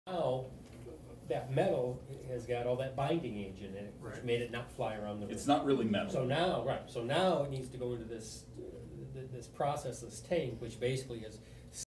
Now, that metal has got all that binding agent in it, which Right. made it not fly around the room. It's not really metal. So now, right, so now it needs to go into this, this process, this tank, which basically is